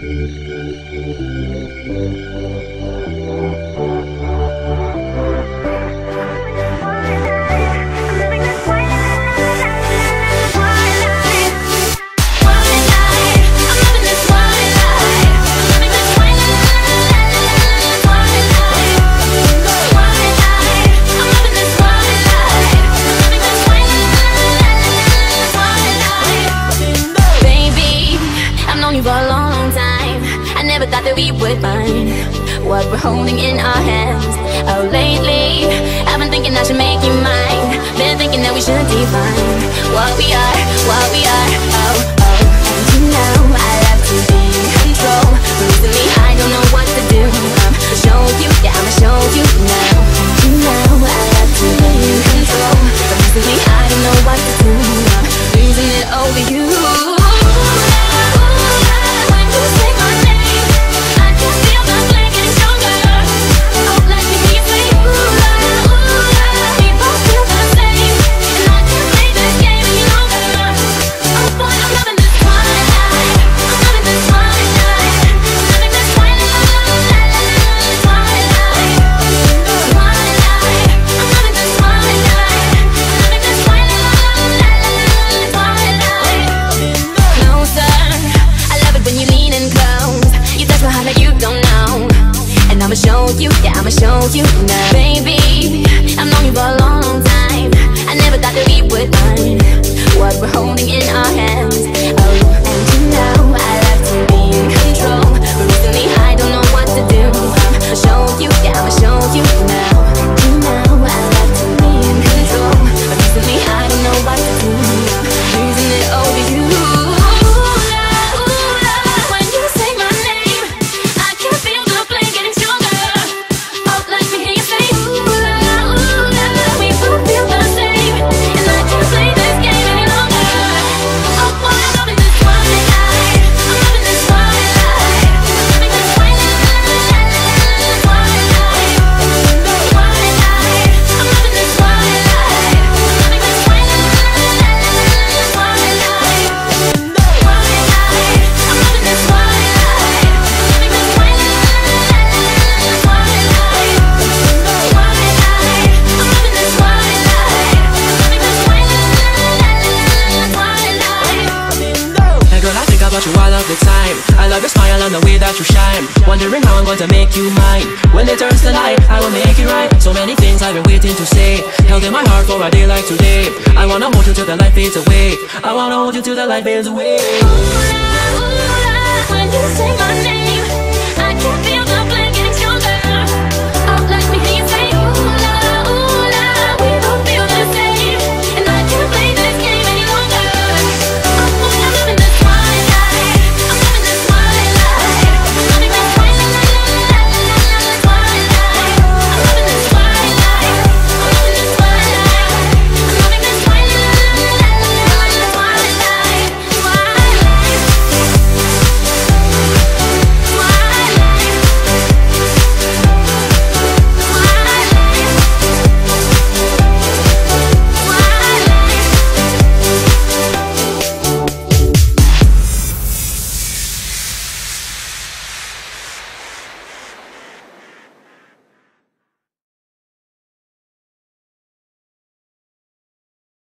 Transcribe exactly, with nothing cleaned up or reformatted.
For a long, long time, I never thought that we would find what we're holding in our hands. Oh, lately, I've been thinking I should make you mine. Been thinking that we should define what we are, what we are. Oh, oh, you know I love to be in control. Recently, I don't know what to do. I'ma show you, yeah, I'ma show you now. You know I love to be in control. Recently, I don't know what to do. I'm losing it over you. I'ma show you, yeah, I'ma show you now. Baby, I've known you for a long, long time. I never thought that we would find what we're holding in our hands. Oh, and you know I love to be in control, but recently I don't know what to do. I'ma show you, yeah, I'ma show you now. You know I love to be in control, but recently I don't know what to do. I'm losing it over you. About you all of the time. I love your smile and the way that you shine. Wondering how I'm going to make you mine. When it turns to light, I will make it right. So many things I've been waiting to say, held in my heart for a day like today. I wanna hold you till the light fades away. I wanna hold you till the light fades away. Ooh, ooh, when you say